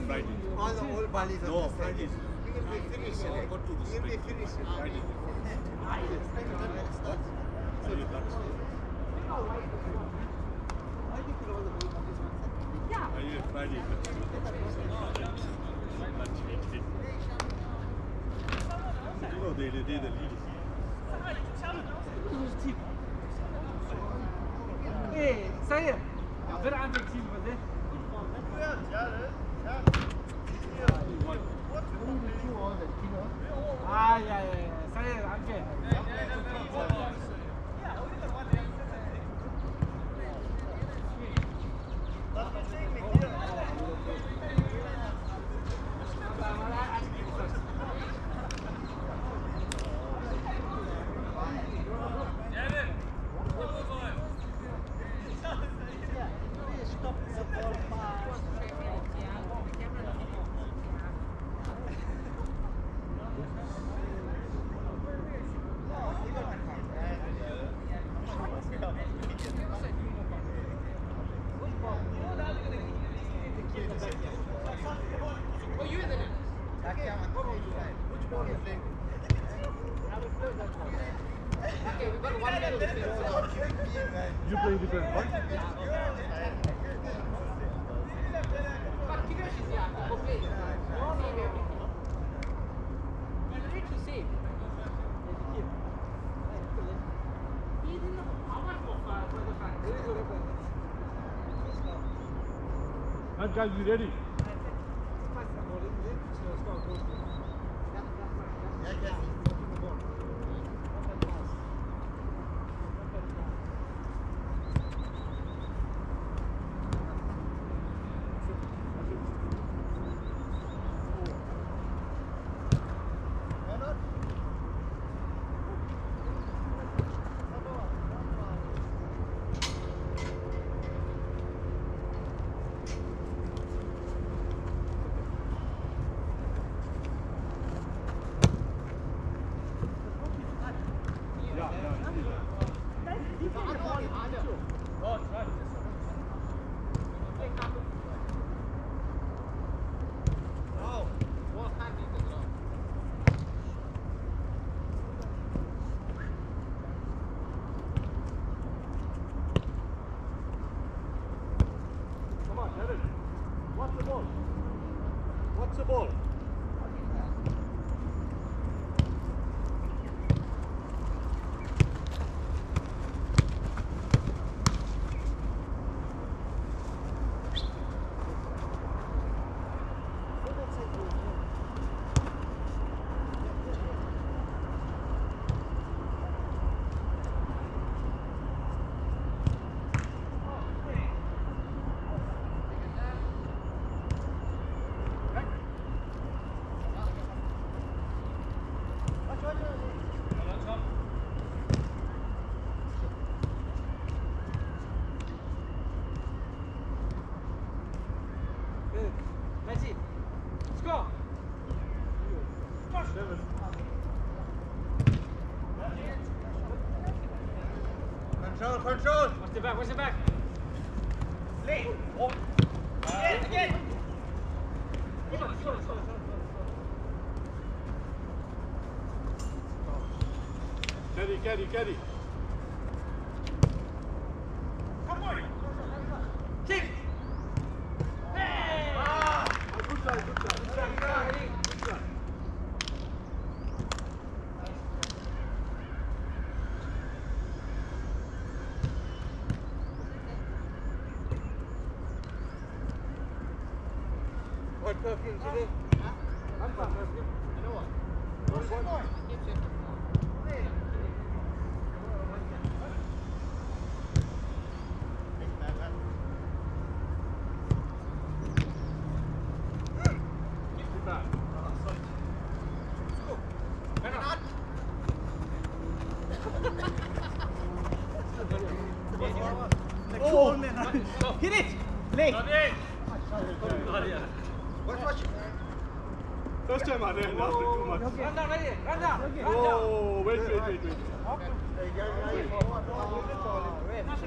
Friday. All the old Balis are No, the same. Fridays. You will be finished. Got to You will be respect finished. Friday. Are you done? Are you Friday? You know they the lead. ايه سيد فرع عندك تيم بده يا سيد عندك You play different one? And guys, you ready? What's the ball? What's the ball? Messi, score! Control, control. What's the back? What's the back? Play. Oh. Again. Carry. Come on. Kick! Hey! Good try. What perfume today? Hit it! Leg! Watch. First time I did not too much. Run down, ready? Run down! Oh, wait. Nothing.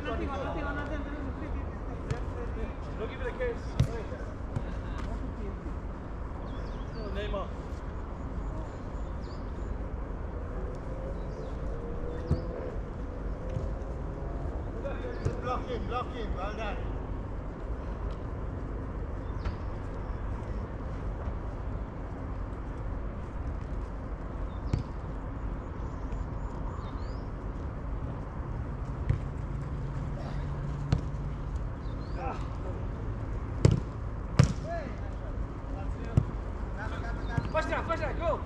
Don't give it a case. Eugene. Well done. First down, go!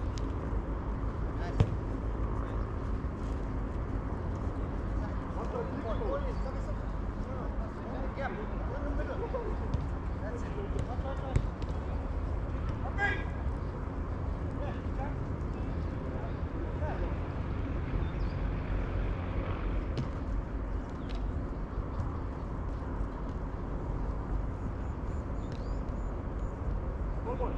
One more.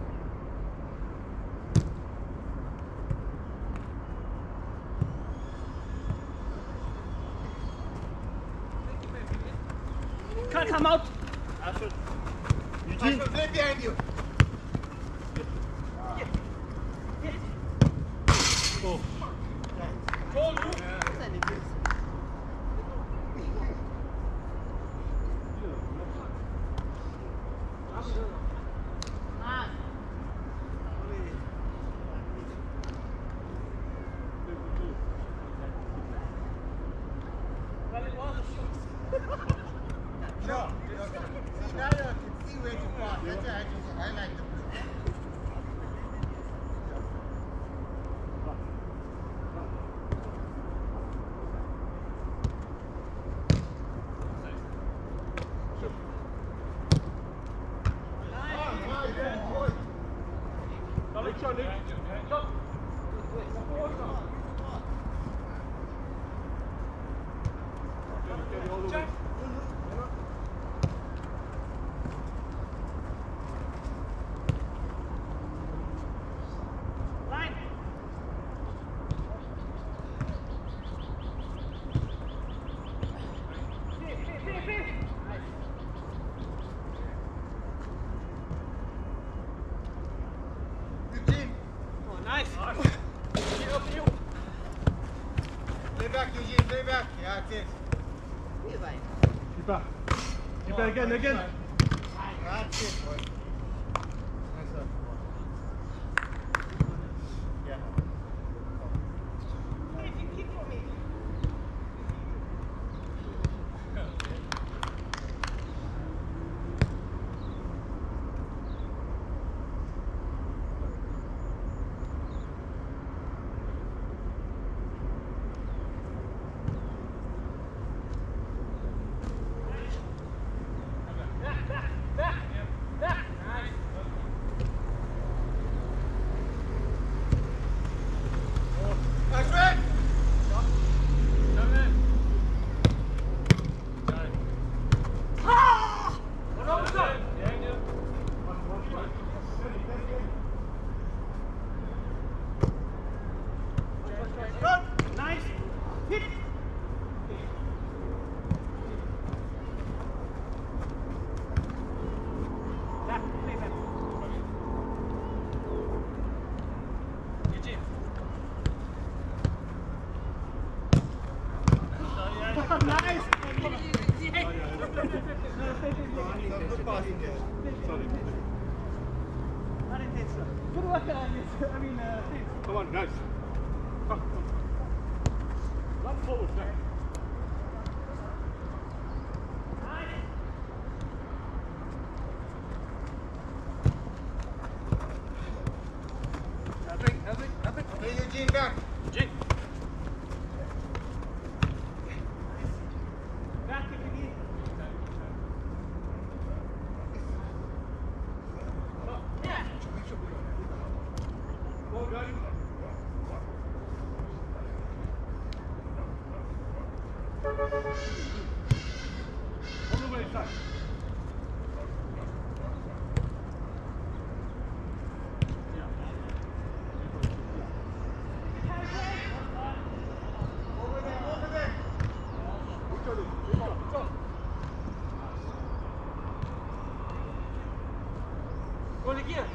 Can't come out! Ashford. Eugene. Play behind you. Go. Sure. See, now you can see where to pass. That's why I just highlight the blue. Eugene. Oh, nice! Play back, Eugene. Play back. Yeah, that's it. Keep back. Keep back again. That's it, boy. Nice one. Yeah. Ashwin! Nice! Hit! Back, play back. Eugene. Nice! Some good passing there. Sorry. Not intense. Good work, Steve. Come on, guys. Come. Run forward, Jack. Play Eugene back. Eugene. Back if you need. Go, guys. On the way, side. Over there. Go again.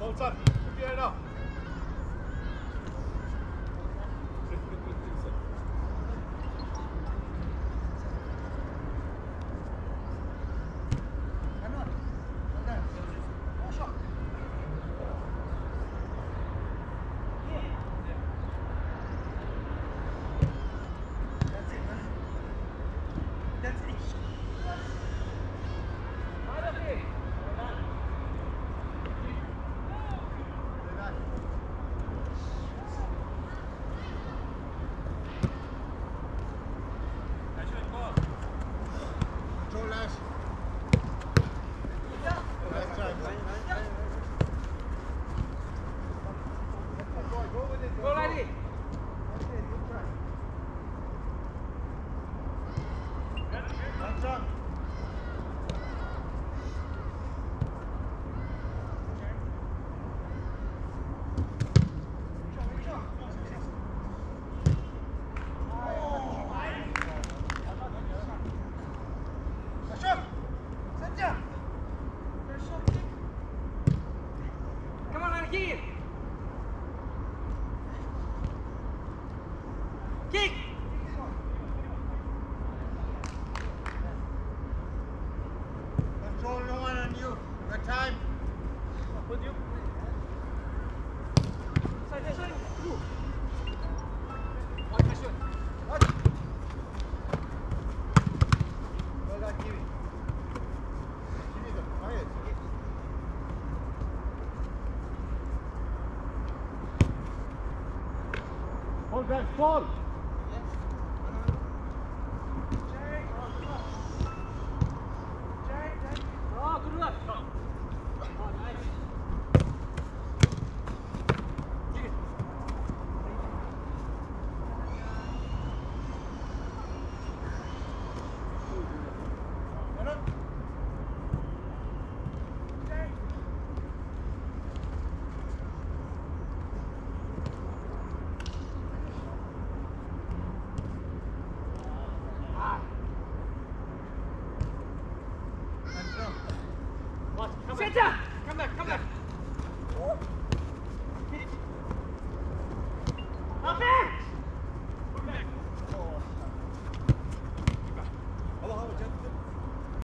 Sultan, fair enough. Go, laddie. Come on, laddie, kick it. Kick. Control, no one on you. Good time. With you. Side, side. Through. Watch my shot. Watch. Well done, Kiwi. Kiwi, the quiet. Hold that ball. Oh, good luck. Oh, nice. Kick it. Sit down. Come back, come back.